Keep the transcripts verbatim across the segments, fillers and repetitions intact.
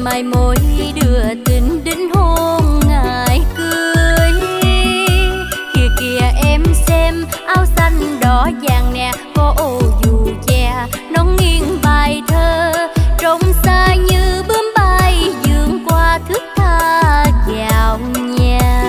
mai mối đưa tình đến hôn ngày cưới. Kìa kìa em xem áo xanh đỏ vàng nè, có ô dù che nón nghiêng bài thơ, trông xa như bướm bay vươn qua thước tha vào nhà.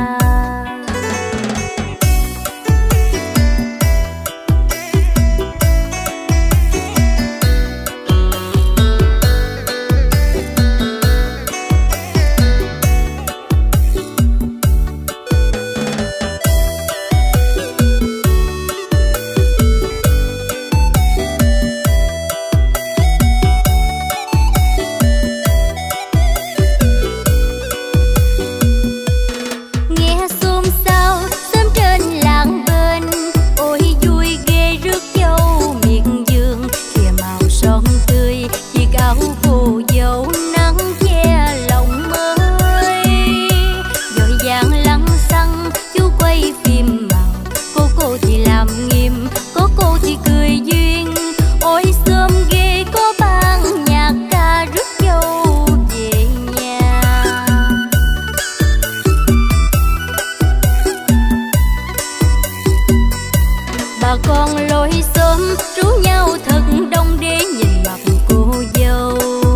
Bà con lối xóm rú nhau thật đông để nhìn mặt cô dâu.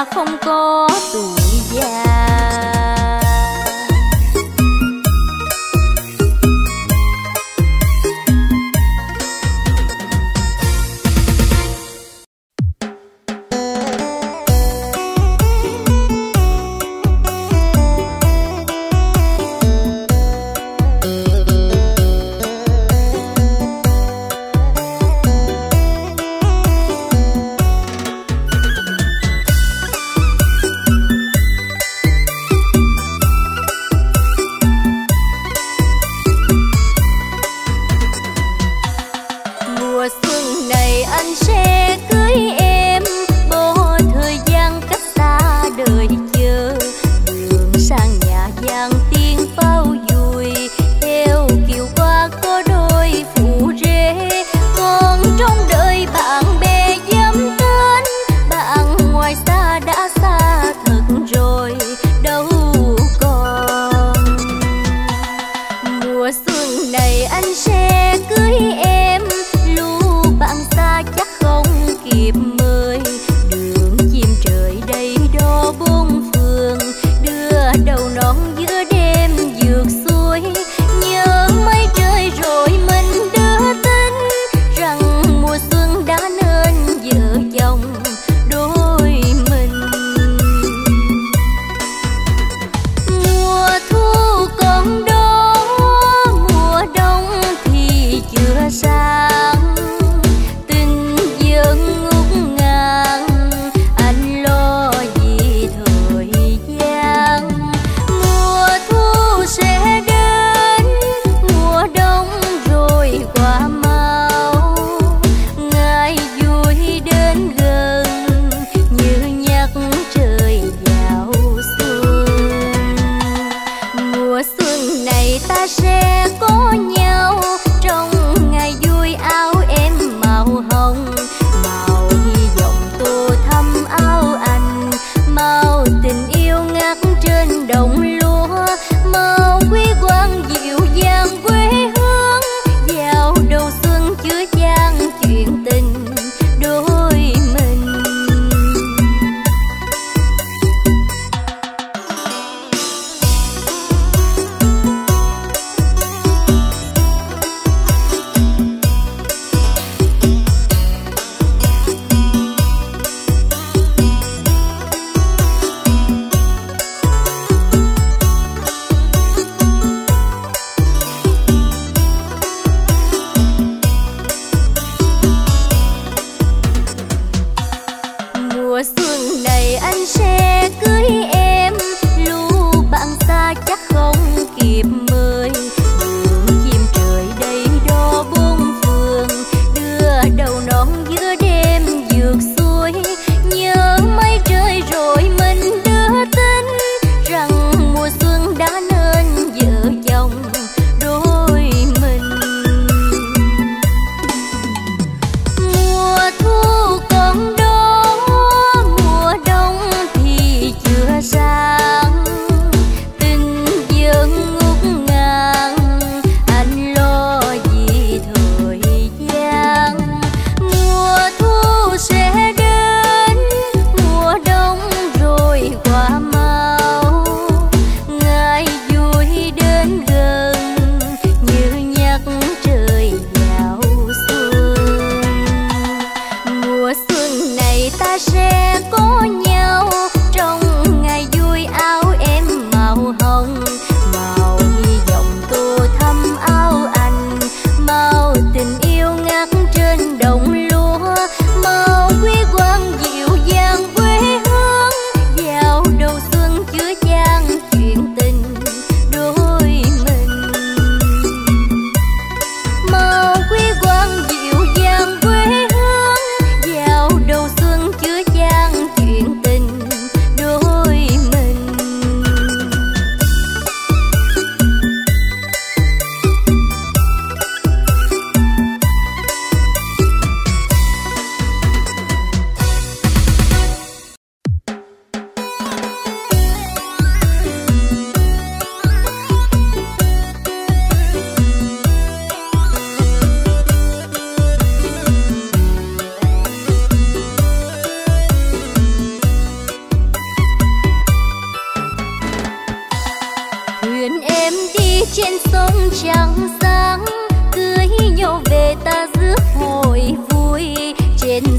đã không có tuổi già.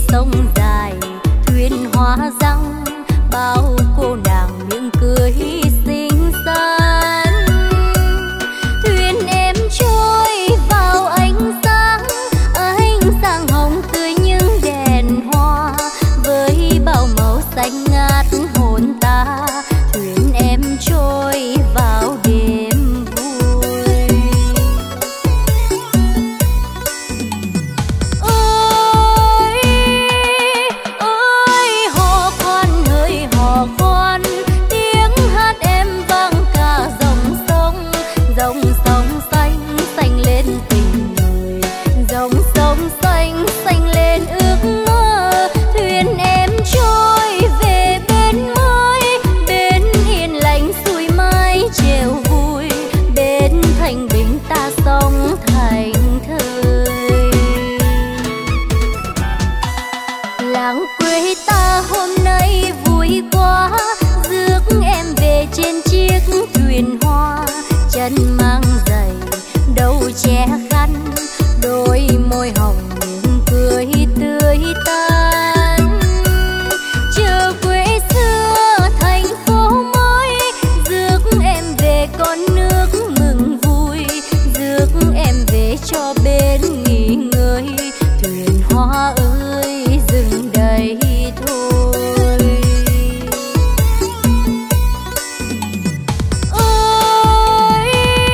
sông dài thuyền hoa răng, bao cô nàng miệng cười xinh xắn. Thuyền em trôi vào ánh sáng, ánh sáng hồng tươi những đèn hoa, với bao màu xanh ngát hồn ta. Thuyền em trôi vào đêm vui. Ôi ôi hò khoan hỡi hò khoan, tiếng hát em vang cả dòng sông. Dòng sông xanh xanh lên tình người, dòng sông xanh xanh lên ước mơ. Thuyền em trôi về bên mới, bên yên lành xuôi mái chèo vui, bên thành bình ta sống thành thơi. Làng quê ta hôm nay vui quá, rước em về trên chiếc thuyền hoa. Chân mang giày đầu che khăn, đôi môi hồng miệng cười tươi tắn. Chờ quê xưa thành phố mới, rước em về con nước mừng vui, rước em về cho bên nghỉ ngơi. Thuyền hoa ơi dừng đây thôi. Ôi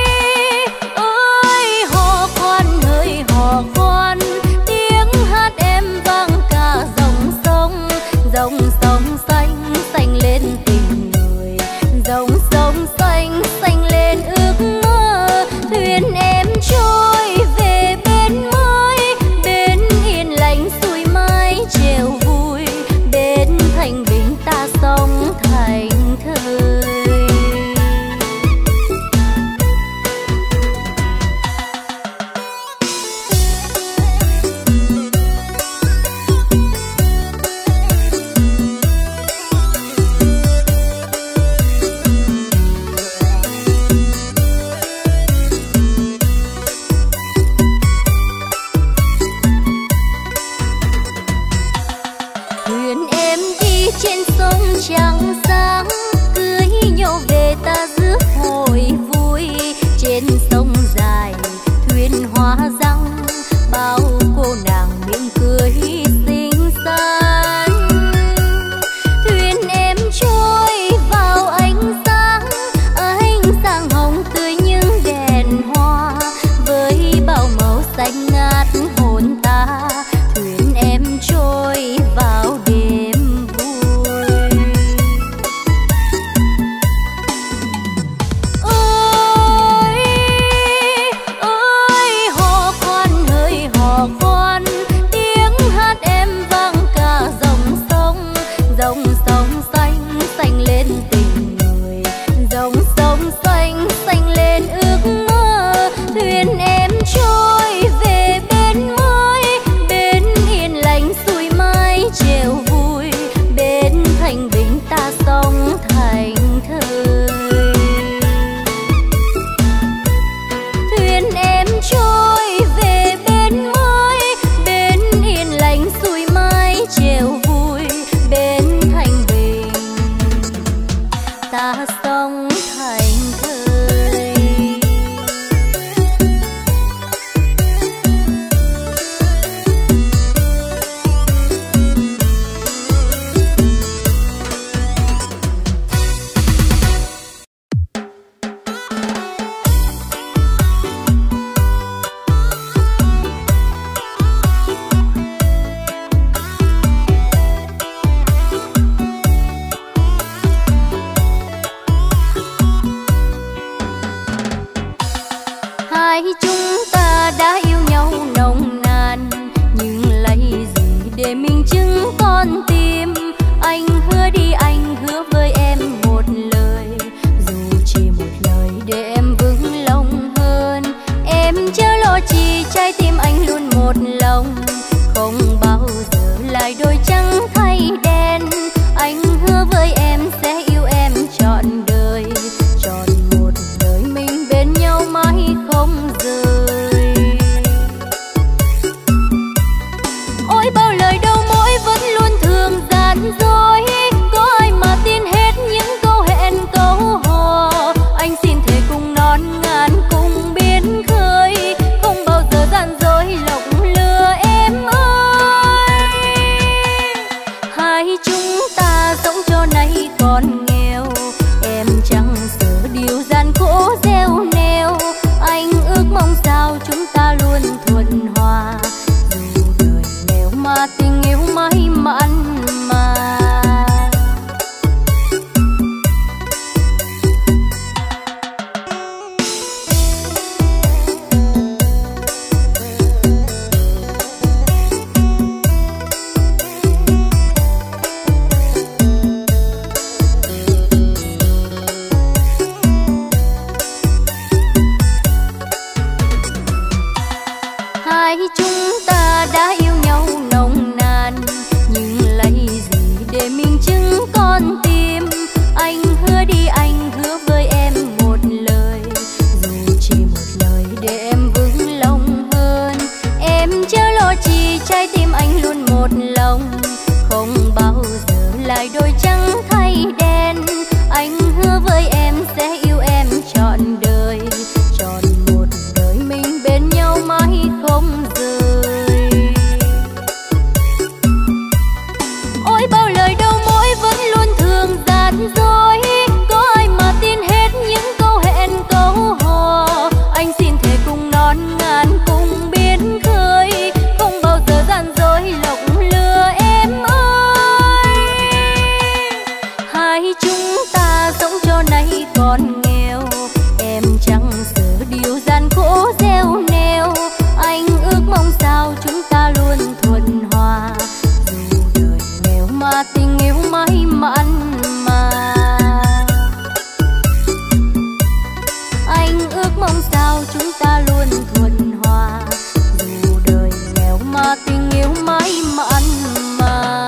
ôi hò khoan hỡi hò khoan, tiếng hát em vang cả dòng sông. Dòng sông xanh xanh lên tình người, dòng sông xanh xanh lên ước mơ. Thuyền em trôi về bên mới, bên yên lành xuôi mái chèo vui, bên thành bình ta sống thành thơi. Thuyền em đi trên sông trắng sáng, cưới nhau về ta rước hồi vui. Trên sông dài thuyền hoa răng, bao cô nàng miệng cười xinh xắn. Thuyền em trôi vào ánh sáng, ánh sáng hồng tươi những đèn hoa, với bao màu xanh ngát hồn ta. Thuyền em trôi vào đêm vui. Ôi ôi hò khoan hỡi hò khoan, tiếng hát em vang cả dòng sông. Dòng sông xanh xanh lên tình người, dòng sông xanh xanh lên ước mơ. Thuyền em trôi về bên mới, bên yên lành xuôi mái chèo vui, bên thành bình ta sống thành thơi. Thuyền em trôi về bên mới, bên yên lành xuôi mái chèo vui, bên thành bình ta sống thành thơi. Hai chúng ta đã yêu nhau nồng nàn, nhưng lấy gì để mình chứng con tim. Anh hứa đi, anh hứa với em một lời, dù chỉ một lời để em vững lòng hơn. Em chớ lo chi, trái tim anh luôn một lòng, không bao giờ lại đôi trắng thay đen. Anh hứa với em sẽ yêu em trọn đời, trọn một đời mình bên nhau mãi không rời. Ôi bao lời đâu mỗi còn nghèo. Em chẳng sợ điều gian khổ gieo neo, anh ước mong sao chúng ta luôn thuận hòa. Dù đời nghèo mà tình yêu mãi mặn mà. Hai chúng ta đã yêu nhau nồng nàn, nhưng lấy gì để minh chứng con tim. Anh hứa đi, anh hứa với em một lời, dù chỉ một lời để em vững lòng hơn. Em chớ lo chi, trái tim anh luôn một lòng, không bao giờ lại đôi trắng thay đen. Anh hứa với em sẽ yêu em trọn đời, trọn một đời mình bên nhau mãi không rời. Ôi bao lời đầu môi vẫn luôn thường gian dối, có ai mà tin hết những câu hẹn câu hò. Anh xin thề cùng non ngàn cùng biến khơi, không bao giờ gian dối lộng lừa em ơi. Hai chúng ta sống cho nay còn nghèo, em chẳng sợ điều gian khổ gieo neo. Anh ước mong sao chúng ta luôn thuận hòa, dù đời nghèo mà tình yêu mãi mặn mà. Anh ước mong sao chúng ta luôn thuận hòa, dù đời nghèo mà tình yêu mãi mặn mà.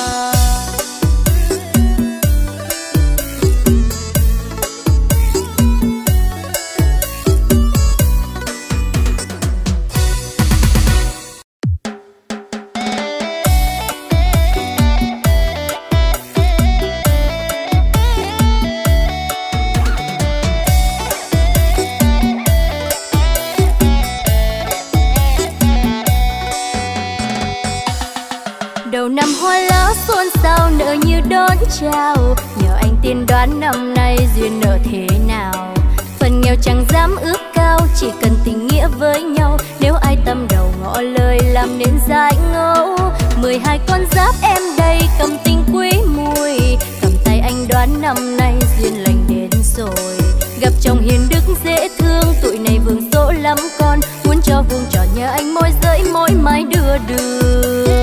Đầu năm hoa lá xôn xao nở như đón chào, nhờ anh tiên đoán năm nay duyên nợ thế nào. Phần nghèo chẳng dám ước cao, chỉ cần tình nghĩa với nhau. Nếu ai tâm đầu ngỏ lời làm nên dại ngẫu. Mười hai con giáp em đây cầm tình quý mùi, cầm tay anh đoán năm nay duyên lành đến rồi. Gặp chồng hiền đức dễ thương, tụi này vương số lắm con. Muốn cho vuông tròn nhờ anh môi giới môi mái đưa đường.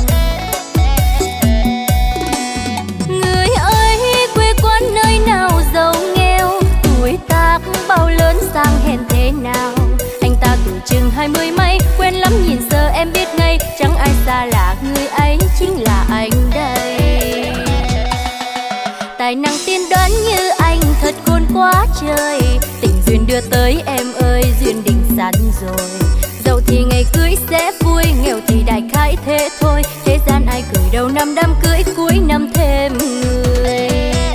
Nơi nào giàu nghèo, tuổi tác bao lớn sang hèn thế nào. Anh ta tuổi chừng hai mươi mấy, quen lắm nhìn giờ em biết ngay. Chẳng ai xa lạ, người ấy chính là anh đây. Tài năng tiên đoán như anh thật khôn quá trời. Tình duyên đưa tới em ơi, duyên định sẵn rồi. Giàu thì ngày cưới sẽ vui, nghèo thì đại khái thế thôi. Thế gian ai cười đầu năm đám cưới, cuối năm thêm người.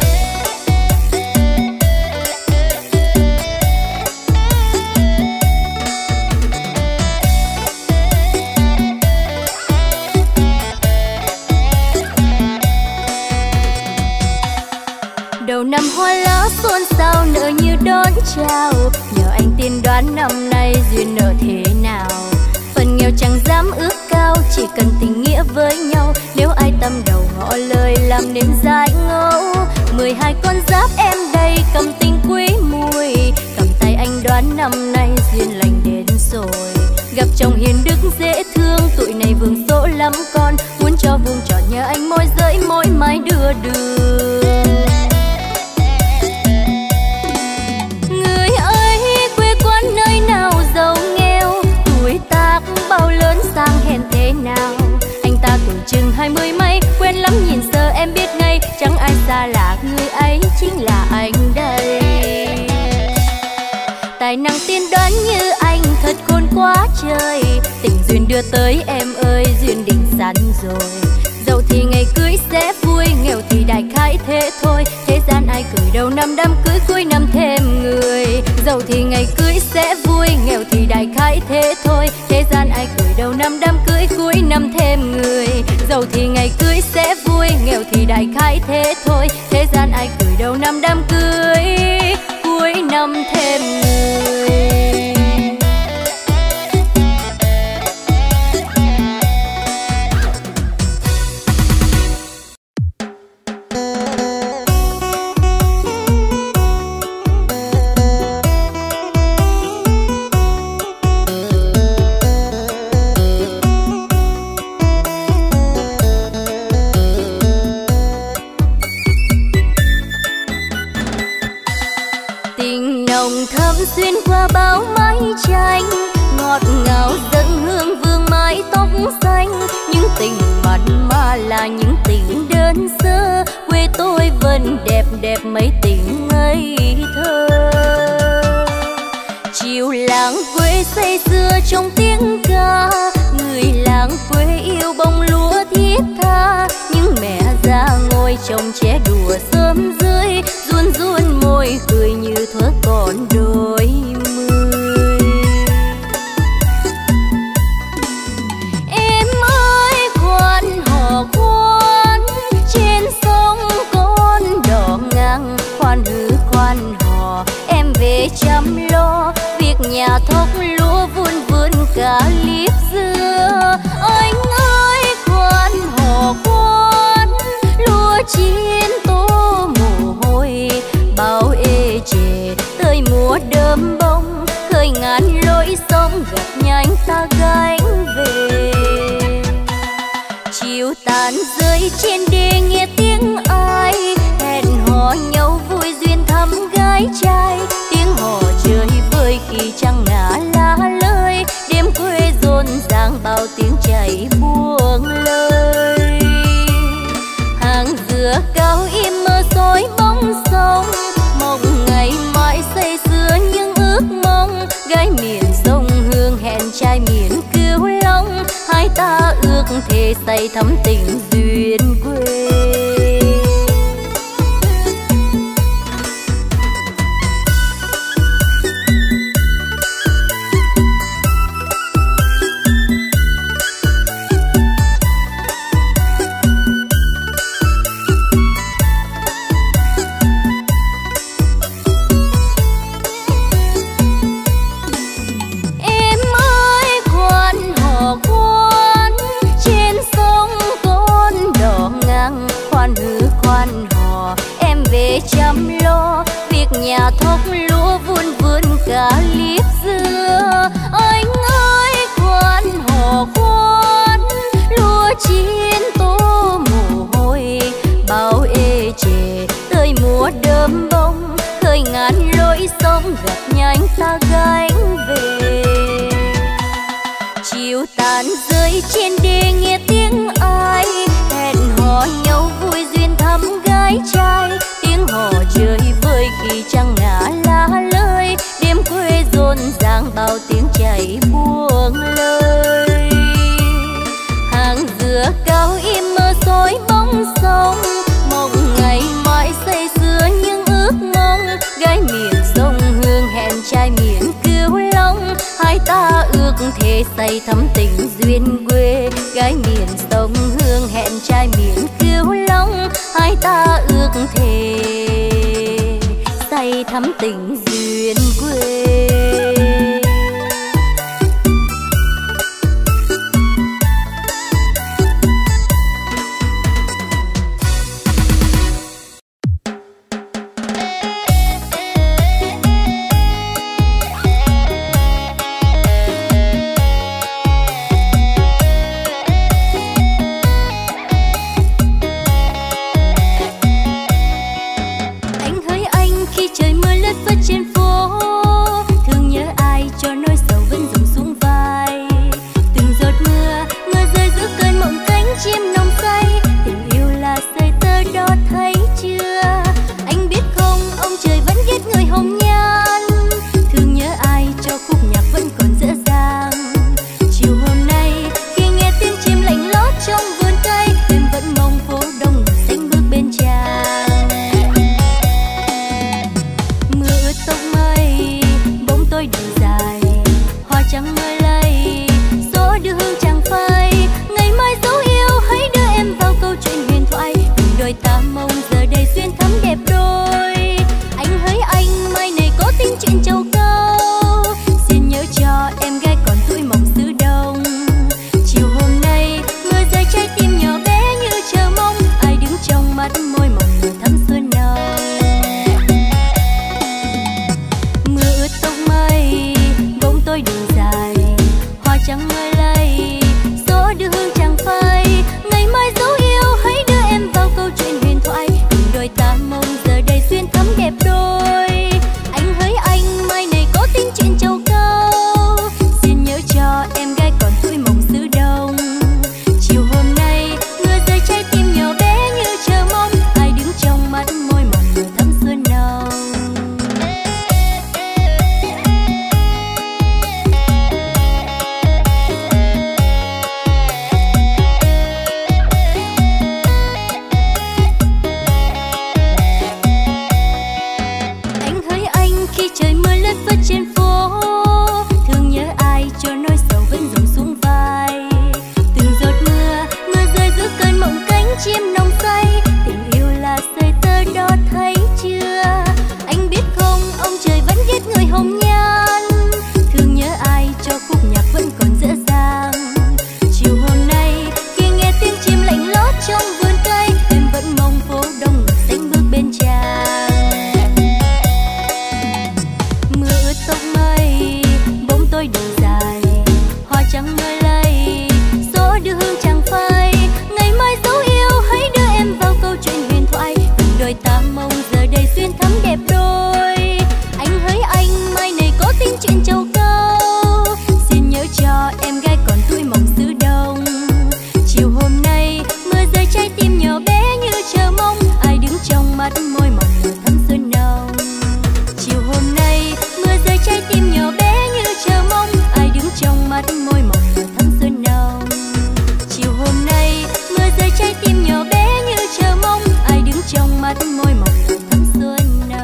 Đầu năm hoa lá xôn xao nở như đón chào, nhờ anh tiên đoán năm nay duyên nợ thế nào. Phần nghèo chẳng dám ước cao, chỉ cần tình nghĩa với nhau. Nếu ai tâm đầu ngỏ lời làm nên dại ngẫu. Mười hai con giáp em đây cầm tình quý mùi, cầm tay anh đoán năm nay duyên lành đến rồi. Gặp chồng hiền đức dễ thương, tụi này vương số lắm con. Muốn cho vuông tròn nhờ anh môi giới môi mái đưa đường. Bao lớn sang hèn thế nào, anh ta tuổi chừng hai mươi mấy, quen lắm nhìn giờ em biết ngay. Chẳng ai xa lạ, người ấy chính là anh đây. Tài năng tiên đoán như anh thật khôn quá trời. Tình duyên đưa tới em ơi, duyên định sẵn rồi. Giàu thì ngày cưới sẽ vui, nghèo thì đại khái thế thôi. Thế gian ai cười đầu năm đám cưới, cuối năm thêm người. Giàu thì ngày cưới sẽ vui, nghèo thì đại khái thế thôi. Thế gian ai cười đầu năm đám cưới, cuối năm thêm người. Giàu thì ngày cưới cưới sẽ vui, nghèo thì đại khái thế thôi. Thế gian ai cười đầu năm đám cưới, cuối năm thêm người. Xuyên qua bao mái tranh, ngọt ngào dâng hương vương mái tóc xanh. Những tình mặn mà là những tình đơn sơ, quê tôi vẫn đẹp đẹp mấy tình ngây thơ. Chiều làng quê say sưa trong tiếng ca, người làng quê yêu bông lúa thiết tha. Những mẹ già ngồi trồng tre đùa sớm rơi, ruôn ruôn môi cười như thuở còn đôi mươi. Em ơi khoan hò khoan, trên sông con đò ngang. Khoan hứ khoan hò, em về chăm lo việc nhà thóc lúa vun vườn cả liếp dưa. Anh ơi khoan hò khoan, lúa chín tô mồ hôi bao ê chề tới mùa đơm bông. Khơi ngàn lối sông gặp nhanh ta gánh về. Chiều tàn rơi trên đê nghe tiếng ai hẹn hò nhau vui duyên thăm gái trai. Tiếng hò chơi vơi khi trăng ngả lá lơi, đêm quê rộn ràng bao tiếng chảy buông lơi. Hàng dừa cao im mơ soi bóng sông, mộng ngày mãi say sưa những ước mong. Gái miền sông Hương hẹn trai miền Cửu Long, hai ta ước thề say thắm tình duyên quê. Chăm lo việc nhà thóc lúa vun vườn cả liếp dưa. Anh ơi khoan hò khoan, lúa chín tô mồ hôi bao ê chề tới mùa đơm bông. Khơi ngàn lối sông gặp nhanh ta gánh về. Chiều tàn rơi trên đê nghe tiếng ai hẹn hò nhau vui duyên thăm gái trai. Tiếng hò chơi vơi khi trăng ngả lá lơi, đêm quê rộn ràng bao tiếng chảy buông lơi. Hàng dừa cao im mơ soi bóng sông, mộng ngày mãi say sưa những ước mong. Gái miền sông Hương hẹn trai miền Cửu Long, hai ta ước thề say thắm tình duyên quê. Gái miền sông Hương hẹn trai miền Cửu Long, hai ta ước thề say thắm tình duyên quê. tim nhỏ bé như chờ mong ai đứng trong mắt môi mỏng nở thắm xuân nồng. Chiều hôm nay mưa rơi trái tim nhỏ bé như chờ mong ai đứng trong mắt môi mỏng nở thắm xuân nồng. Chiều hôm nay mưa rơi trái tim nhỏ bé như chờ mong ai đứng trong mắt môi mỏng nở thắm xuân nồng.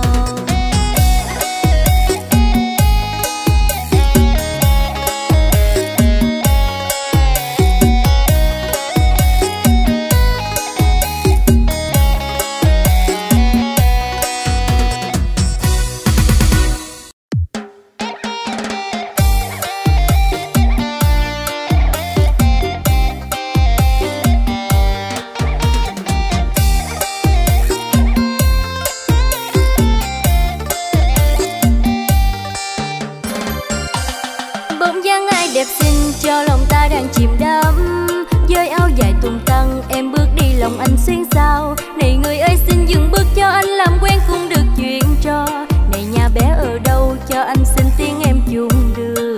Đẹp xinh cho lòng ta đang chìm đắm, với áo dài tung tăng em bước đi lòng anh xuyên sao. Này người ơi xin dừng bước cho anh làm quen cũng được chuyện trò. Này nhà bé ở đâu cho anh xin tiếng em chung đường.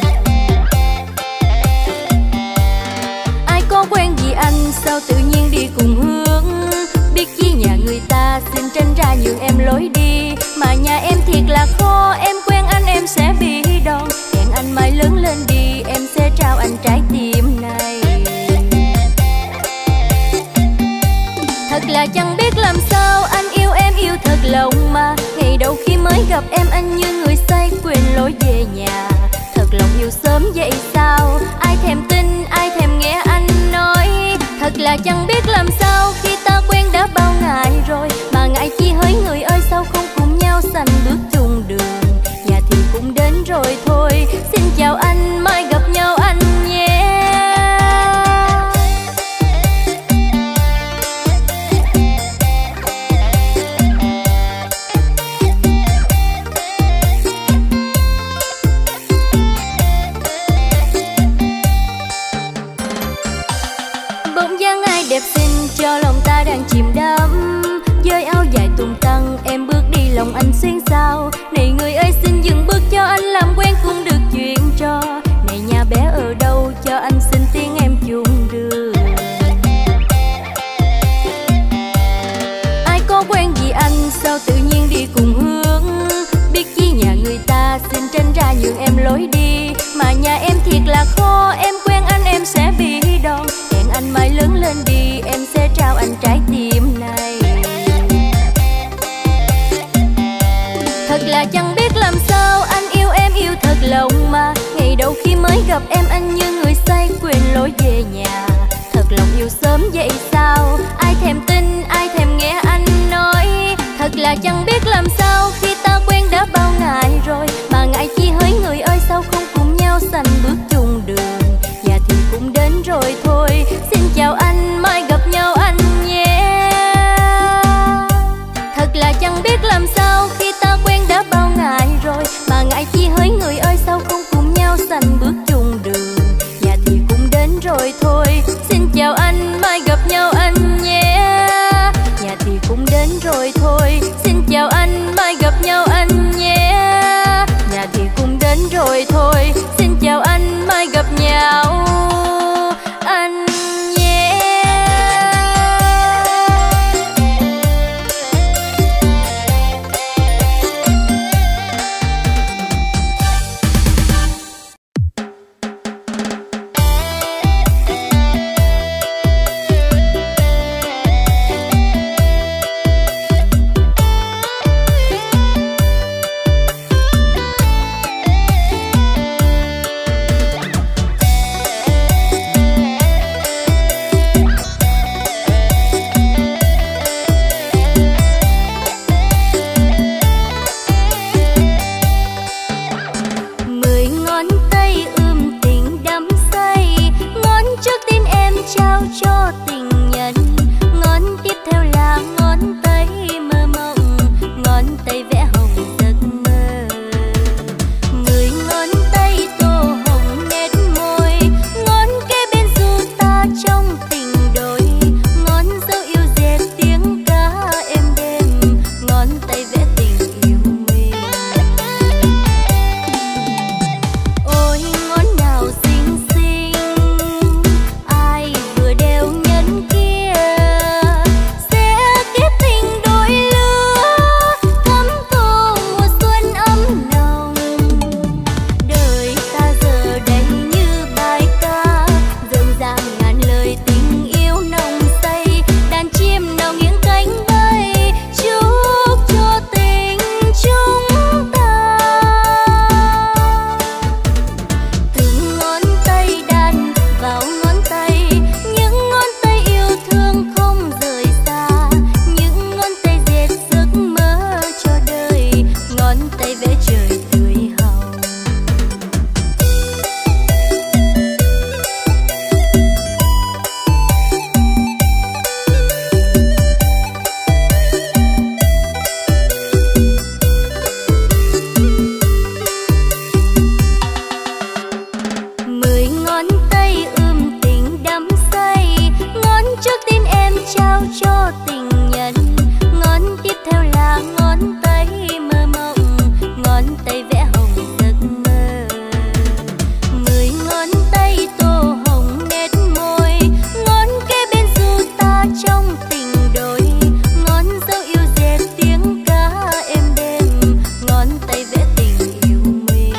Ai có quen gì anh sao tự nhiên đi cùng hướng. Biết chi nhà người ta xin tranh ra nhường em lối đi. Mà nhà em thiệt là khó, em quen anh em sẽ bị đòn. Hẹn anh mai lớn lên đi, em sẽ trao anh trái tim này. Thật là chẳng biết làm sao, anh yêu em yêu thật lòng mà. Ngày đầu khi mới gặp em anh như người say quên lối về nhà. Thật lòng yêu sớm vậy sao, ai thèm tin, ai thèm nghe anh nói. Thật là chẳng biết làm sao, khi ta quen đã bao ngày rồi. Mà ngại chi hỡi người ơi sao không cùng nhau sành bước chung đường. Nhà thì cũng đến rồi thôi, xin chào anh, mai gặp nhau anh nhé. Bỗng dáng ai đẹp xinh cho lòng ta đang chìm đắm, với áo dài tung tăng em bước đi lòng anh xuyên sao. Này người ơi xin dừng bước cho anh làm quen cũng được chuyện trò. Này nhà bé ở đâu cho anh xin tiếng em chung đường. Ai có quen gì anh sao tự nhiên đi cùng hướng. Biết chi nhà người ta xin tranh ra nhường em lối đi. Mà nhà em thiệt là khó, em quen anh em sẽ bị đòn. Hẹn anh mai lớn lên đi, em sẽ trao anh trái tim trao cho tình nhân. Ngón tiếp theo là ngón tay mơ mộng, ngón tay vẽ hồng giấc mơ. Mười ngón tay tô hồng nét môi, ngón kế bên du ta trong tình đôi. Ngón dấu yêu dệt tiếng ca êm đêm, ngón tay vẽ tình yêu mình.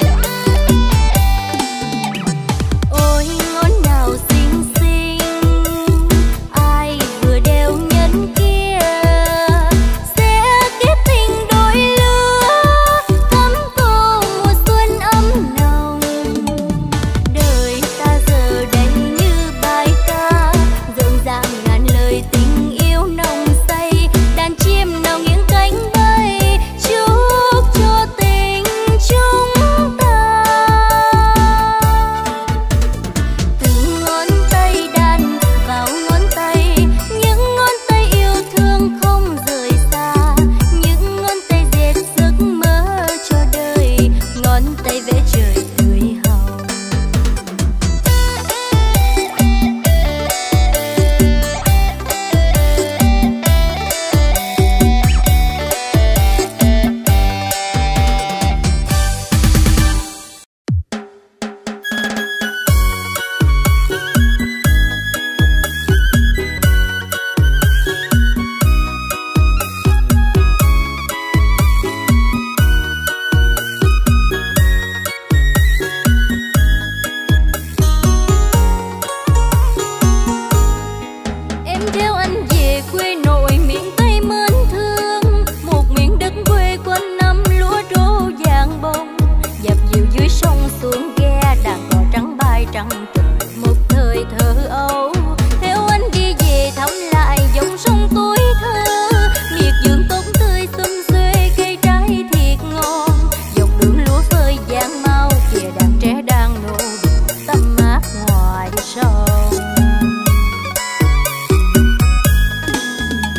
Ôi ngón nào xinh xinh, ai vừa đều nhân kia, sẽ kết tình đôi lứa, cắm tô mùa xuân ấm nồng. Đời ta giờ đây như bài ca, rộn ràng ngàn lời tình yêu nồng say. Đàn chim nào nghiêng cánh bay, chúc cho tình chúng ta. Từng ngón tay đan vào ngón tay, những ngón tay yêu thương không rời xa, những ngón tay dệt giấc mơ cho đời, ngón tay vẽ trời tươi hồng. Em theo anh về quê nội miền Tây mến thương, một miền đất quê quanh năm lúa trổ vàng bông. Dập dìu dưới sông xuống ghe, đàn cò trắng bay trắng trời, một thời thơ ấu. Theo anh đi về thăm lại dòng sông tuổi thơ, miệt vườn tốt tươi xum xuê, cây trái thiệt ngon. Dọc đường lúa phơi vàng mau, kìa đàn trẻ đang nô đùa tắm mát ngoài sông.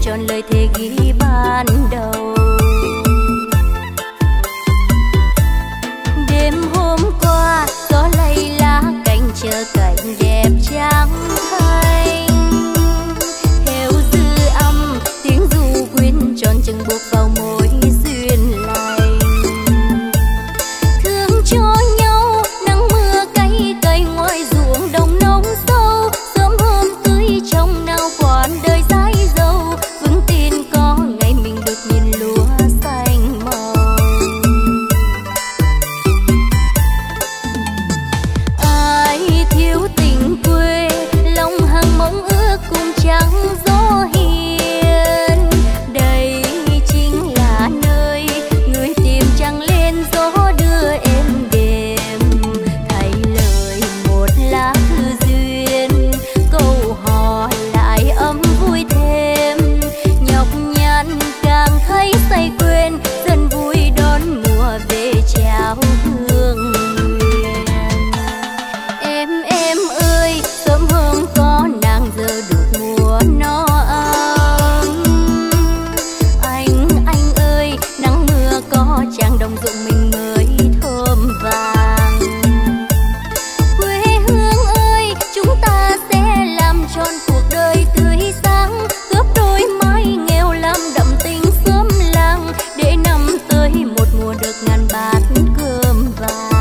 tròn lời thề ghi ban đầu. Đêm hôm qua gió lay lá cành chờ cảnh đẹp trắng thanh, theo dư âm tiếng ru quyến tròn chừng buộc vào môi duyên lành. Thương cho nhau nắng mưa cay cay ngoài ruộng đồng nông sâu, sớm hôm tươi trong nào quản đời dãi dâu, vững tin có ngày mình được nhìn lúa xanh màu. Ai thiếu tình quê lòng hàng mong ước cùng trắng gió hiền, đây chính là nơi người tìm trăng lên gió đưa em đêm, thay lời một lá thư duyên câu hò lại ấm vui thêm, nhọc nhằn càng thấy say quên, dần vui đón mùa về chào hương nguyện. Em em ơi sớm hôm có nàng giờ được mùa nó ấm, anh anh ơi nắng mưa có chàng đồng ruộng mình mới thơm vàng. Quê hương ơi chúng ta sẽ làm tròn cuộc đời tươi sáng, cướp đôi mái nghèo làm đậm tình xóm làng, để năm tới một mùa được ngàn bát cơm vàng.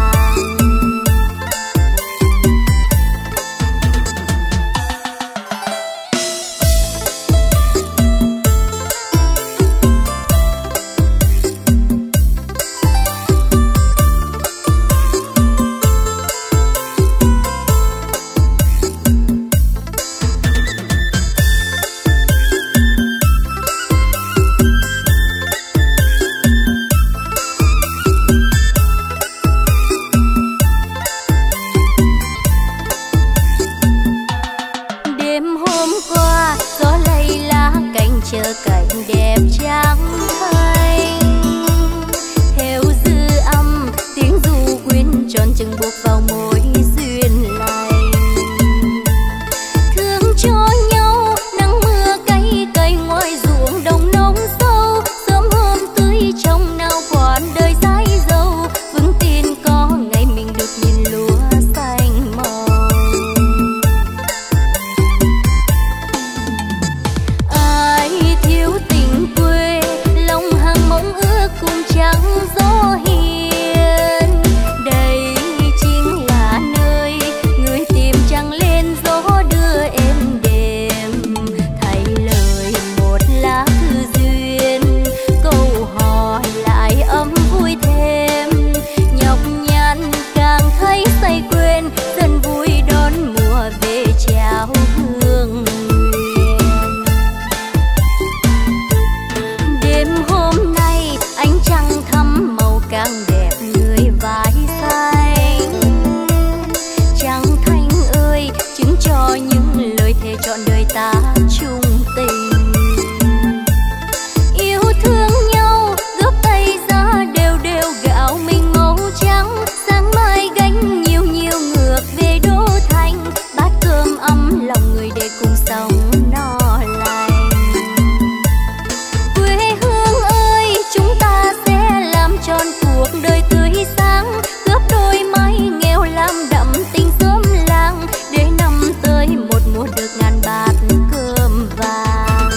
Đêm hôm qua gió lay lá cành chờ cảnh đẹp trắng thanh, theo dư âm tiếng ru quyến tròn chừng buộc vào môi duyên lành. Thương cho nhau nắng mưa cay cay ngoài ruộng đồng nông sâu, sớm hôm tươi trong nào quản đời dãi dâu, vững tin có ngày mình được nhìn lúa xanh màu. Ai thiếu tình quê lòng hàng mong ước cùng trắng gió hiền, đây chính là nơi người tìm trăng lên gió đưa em đêm, thay lời một lá thư duyên câu hò lại ấm vui thêm, nhọc nhằn càng thấy say quên, dần vui đón mùa về chào hương nguyện. Đêm hôm nay ánh trăng thắm màu càng đẹp người vai xanh, trăng thanh ơi chứng cho những lời thề trọn đời ta chung tình. Yêu thương nhau góp tay ra đều đều gạo mình màu trắng, sáng mai gánh nhiều nhiều ngược về đô thành, bát cơm ấm lòng người để cùng sống no lành. Quê hương ơi chúng ta sẽ làm tròn cuộc đời tươi sáng, cướp đôi mái nghèo làm đậm tình xóm làng, để năm tới một mùa được ngàn bát cơm vàng.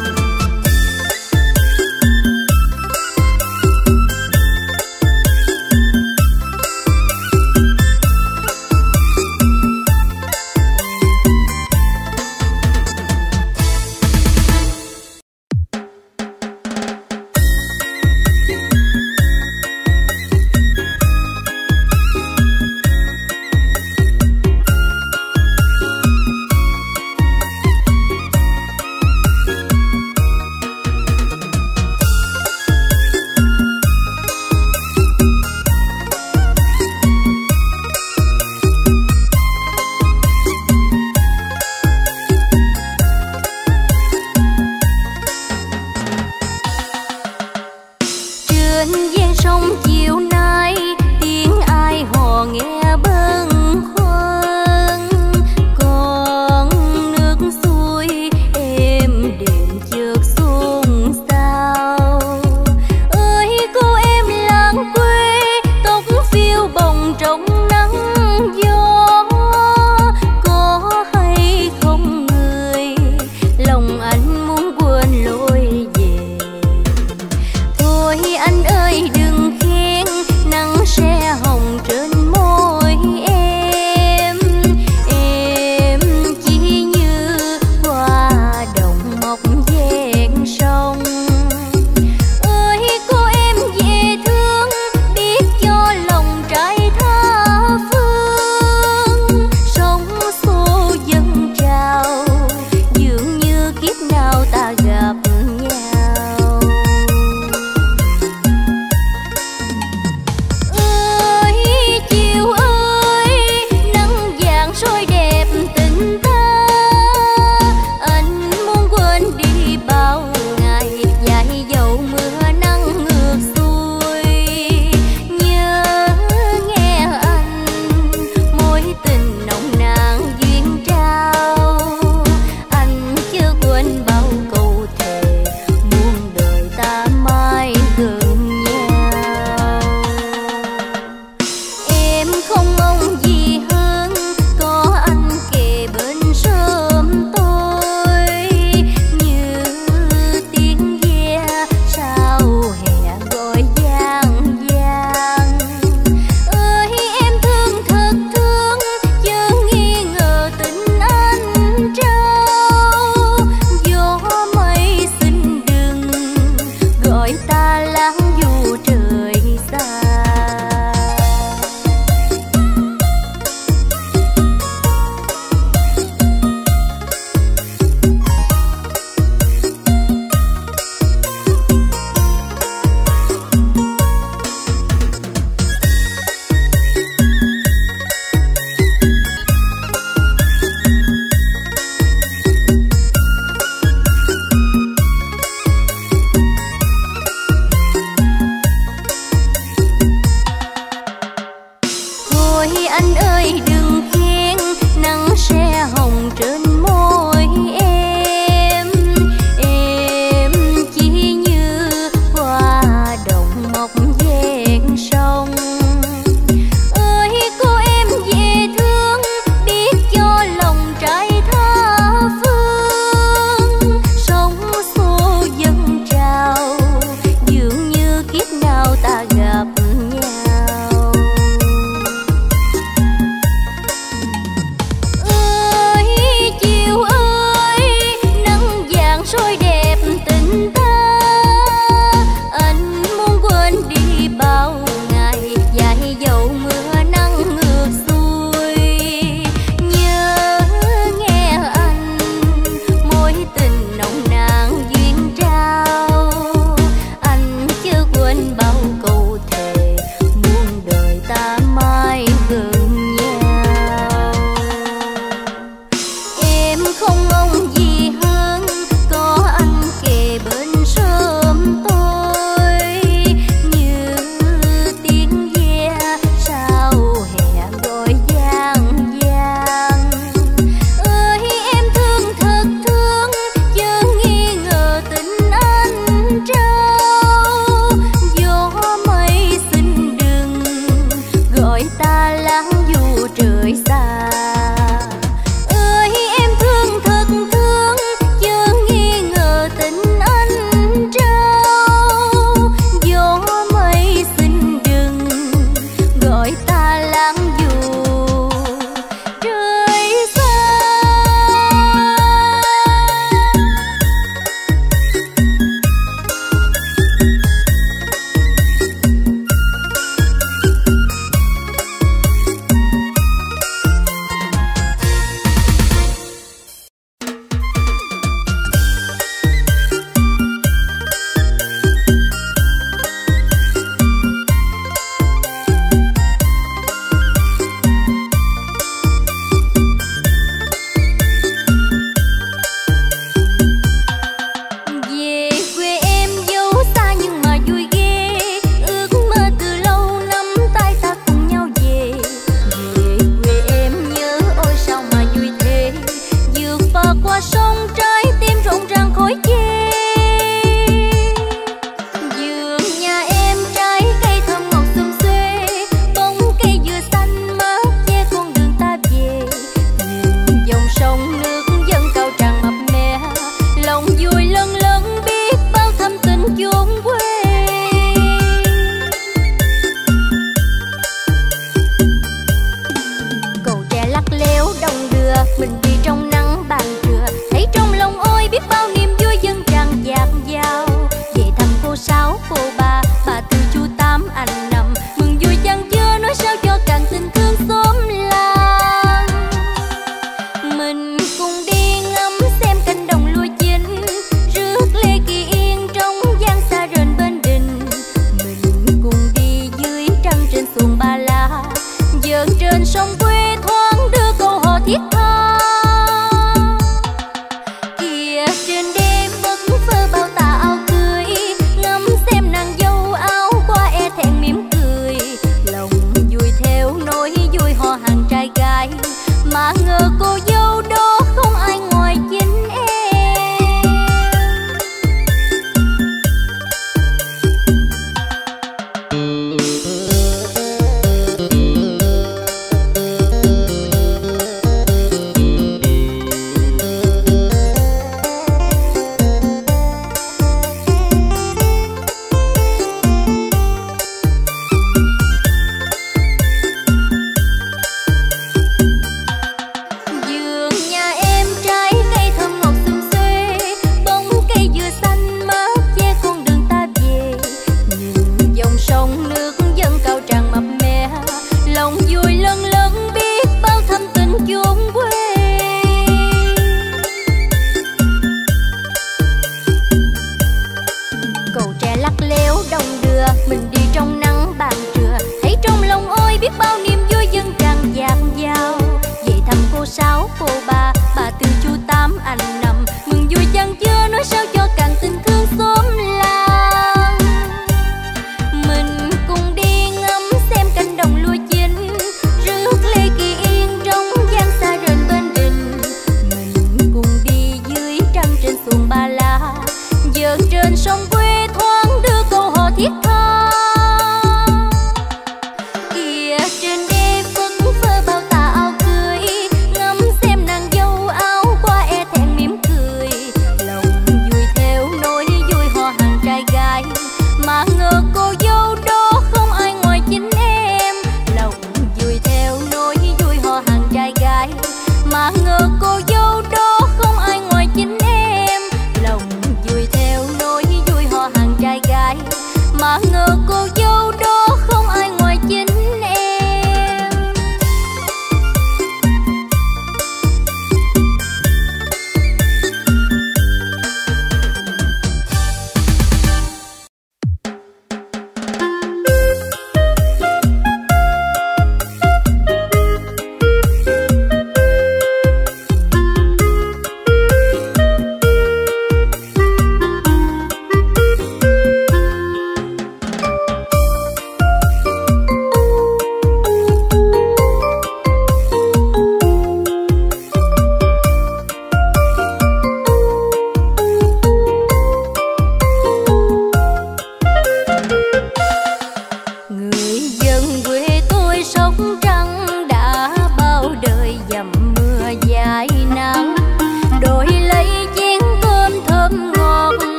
qua sông trái tim rộn ràng khói che. Vườn nhà em trái cây thơm ngọt xum xuê, bóng cây dừa xanh mát che con đường ta về. Nhìn dòng sông nước dâng cao tràn mập mè, lòng vui lân lân biết bao thâm tình chốn quê. Cầu tre lắc léo đông đưa, mình đi trong nắng bàn trưa, thấy trong lòng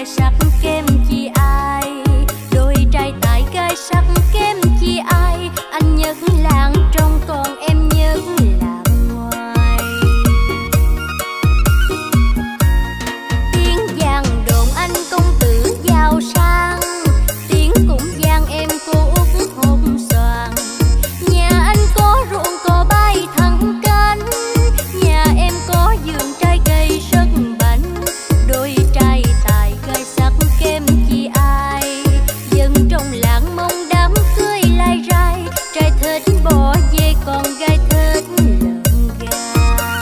sắc kém chi ai, đôi trai tài gai sắc kém chi ai, anh nhất làng trong còn em nhất làng ngoài. Tiếng vàng đồn anh công tử giàu sang, tiếng cũng vang em cô út hôn xoàn. Nhà anh có ruộng có bay thẳng cánh, nhà em có vườn trái cây rất bảnh, đôi trai tài gai sắc kém chi ai, dân trong làng mong đám cưới lai rai, trai thích bỏ về còn gái thích lợn gà.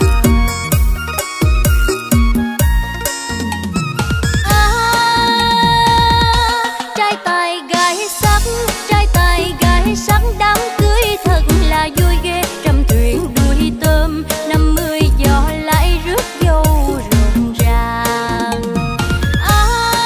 À, trai tài gái sắc, trai tài gái sắc đám cưới thật là vui ghê, trăm thuyền đuôi tôm năm mươi gió lại rước dâu rộn ràng. À,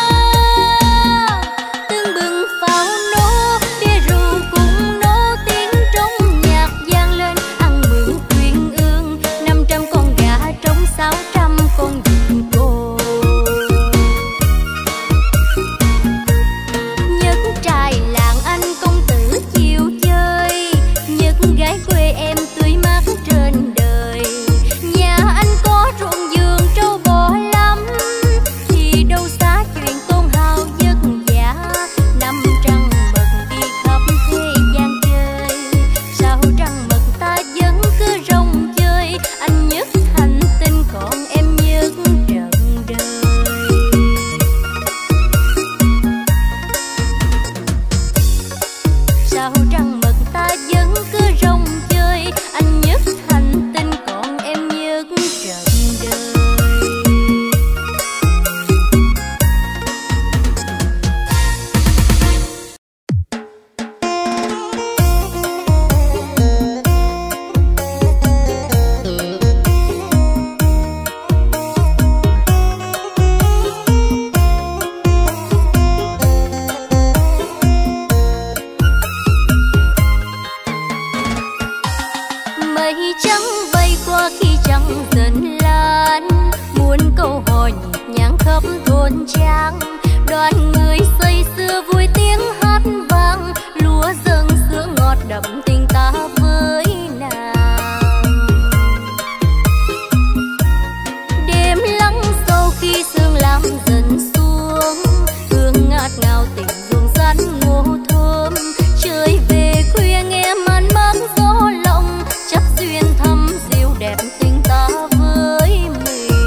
tương bừng pháo nổ bia rượu cùng nổ, tiếng trong nhạc vang lên ăn mừng quyên ương, năm trăm con gà trống sáu trăm con vịt cô. Nhất trai làng anh công tử chiều chơi, nhất gái quê em tươi mát trên đời. Nhà anh có ruộng vườn trâu bò lắm, thì đâu xa chuyện tôn hào vất vả. Năm trăng mật đi khắp thế gian chơi, sao trăng mật ta vẫn cứ rong chơi, anh nhất hành tinh còn em nhất trần đời. Sao trăng mật ta vẫn cứ rong chơi, anh nhất hành tinh còn em nhất trần đời. Mây trắng bay qua khi trăng dần lan, muôn câu hò nhịp nhàng khắp thôn trang. Đoàn người say sưa vui tiếng hát vang, lúa dâng sữa ngọt đậm tình ta với nàng. Đêm lắng sâu khi sương lam dần xuống, hương ngát ngào tình ruộng rắn ngô thơm. Trời về khuya nghe man mát gió lộng, chắc duyên thắm dịu đẹp tình ta với mình.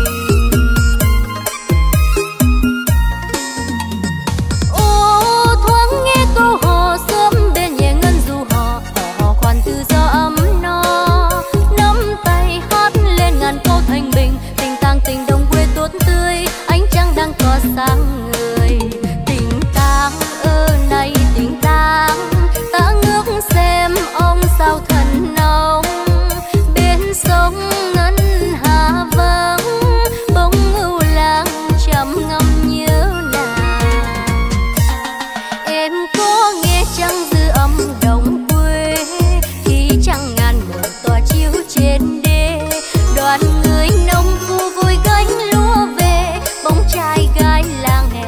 Ô thoáng nghe câu hò sớm bên nhẹ ngân du hò, hò hò khoan từ gió ấm no. Nắm tay hát lên ngàn câu thanh bình, tình tang tình đồng quê tốt tươi, ánh trăng đang tỏa sáng người. Tình tang ơ này tình tang, ta ngước xem ông sao thần nông. Bên sông ngân hà vắng, bóng ưu lang trầm ngâm nhớ nàng. Em có nghe trăng dư âm đồng quê, khi trăng ngàn mờ tỏa chiếu trên đê. Đoàn người nông phu vui gánh lúa về, bóng trai gái làng hè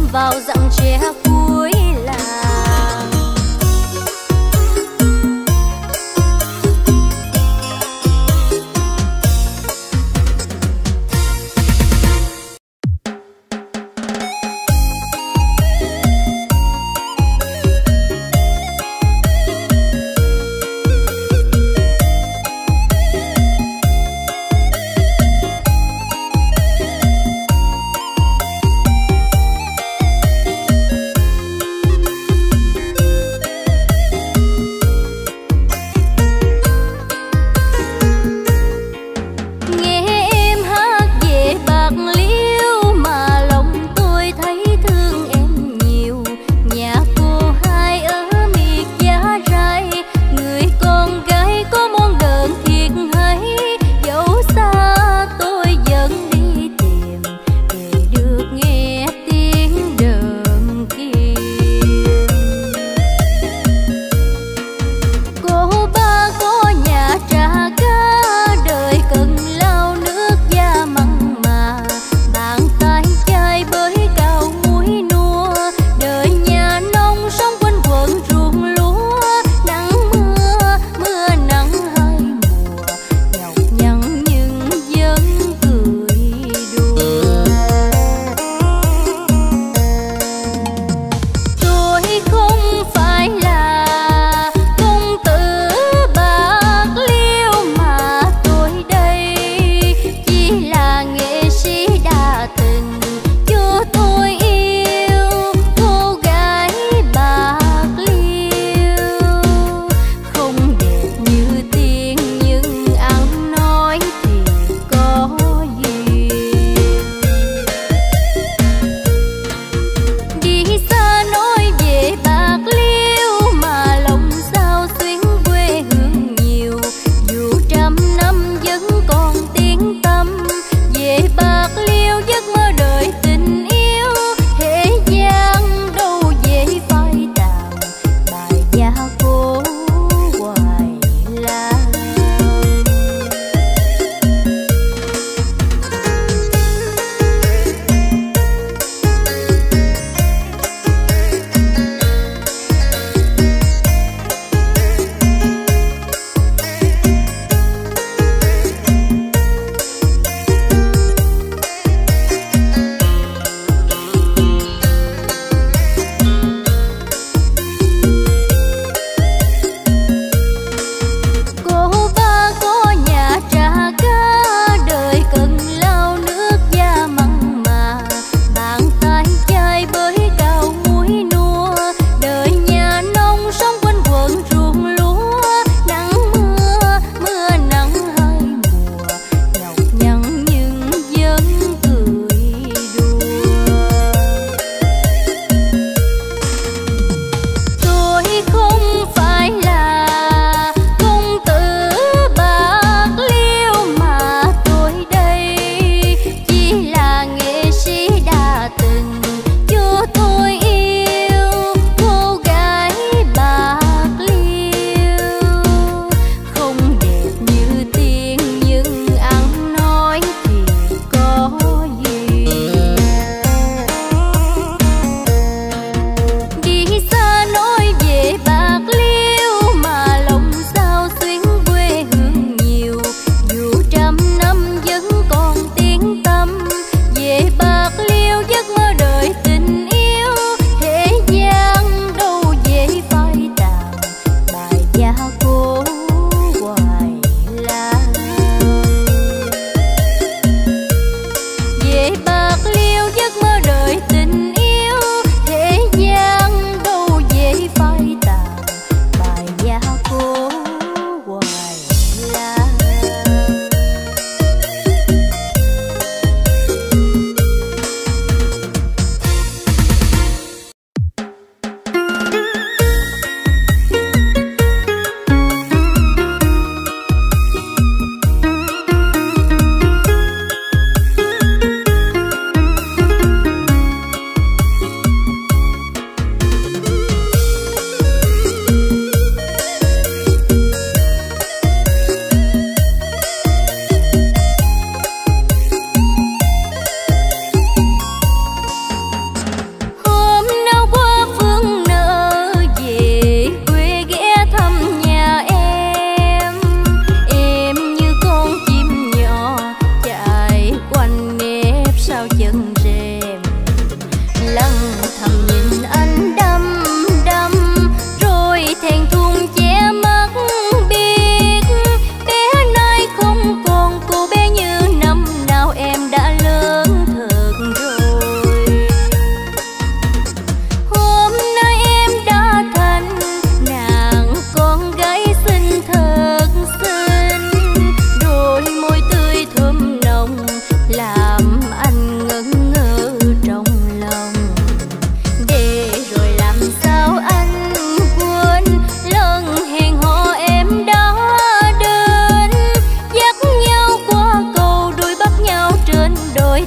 vào dặng tre cuối làng.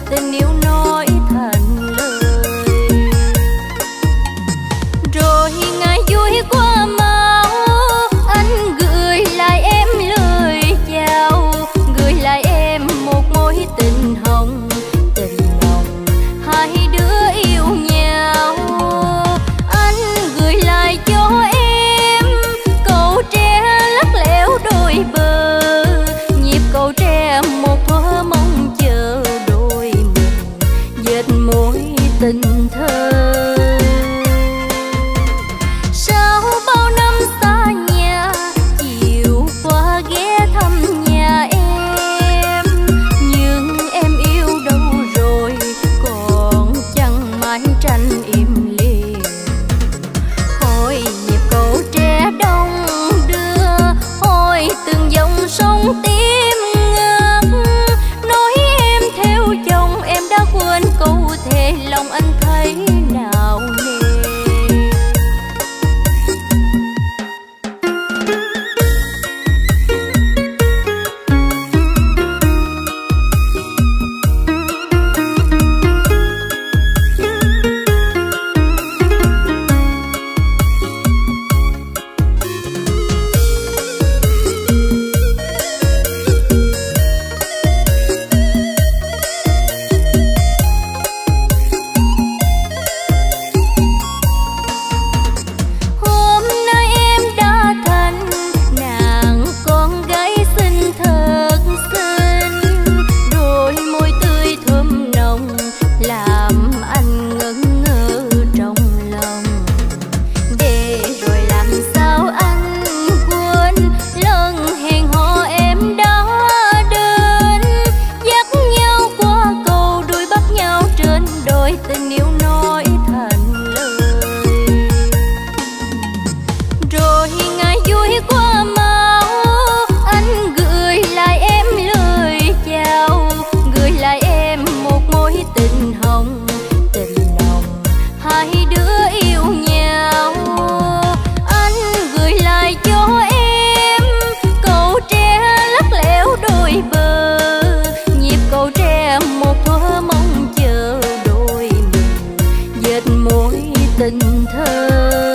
tình yêu nói thành lời. Rồi ngày vui qua mau, anh gửi lại em lời chào, gửi lại em một mối tình hồng, tình nồng hai đứa yêu nhau. Anh gửi lại cho em câu tre lắc lẻo đôi bờ, nhịp câu tre một thuở mong chờ đôi mình dệt mối tình thơ. Sau bao năm xa nhà, chiều qua ghé thăm nhà em, nhưng em yêu đâu rồi, còn chẳng mái tranh im lìm. Hồi nhịp câu tre đông đưa, hồi từng dòng sông tím ngát, nói em theo chồng em đã quên câu thề lòng anh thấy nào nề. Hôm nay em đã thành nàng con gái xinh thật xinh, đôi môi tươi thơm nồng làm anh ngẩn ngơ trong lòng. Để rồi làm sao anh quên lần hẹn hò em đã đến, dắt nhau qua cầu đuổi bắt nhau trên đôi tình yêu nói thành lời. Rồi ngày vui qua mau, anh gửi lại em lời chào, gửi lại em một mối tình hồng, tình nồng hai đứa yêu nhau. Anh gửi lại cho em câu tre lắc lẻo đôi bờ, nhịp câu tre một thuở mong chờ đôi mình dệt mối tình thơ.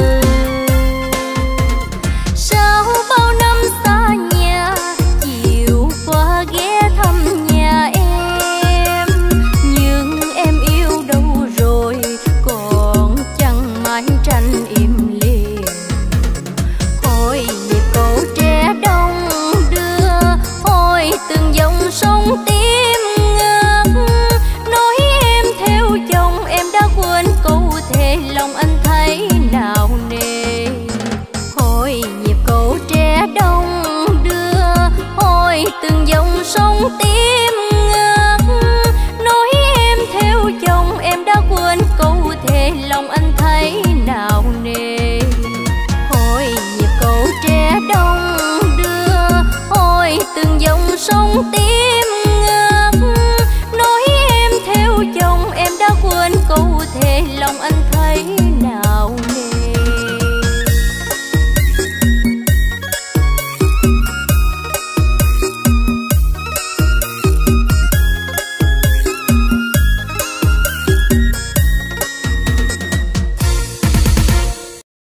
Sau bao năm xa nhà, chiều qua ghé thăm nhà em, nhưng em yêu đâu rồi, còn chẳng mái tranh im lìm. Hồi nhịp câu tre đông đưa, hồi từng dòng sông tím ngát, nói em theo chồng em đã quên câu thề lòng anh thấy nào nề. Hồi nhịp câu tre đông đưa, hồi từng dòng sông tím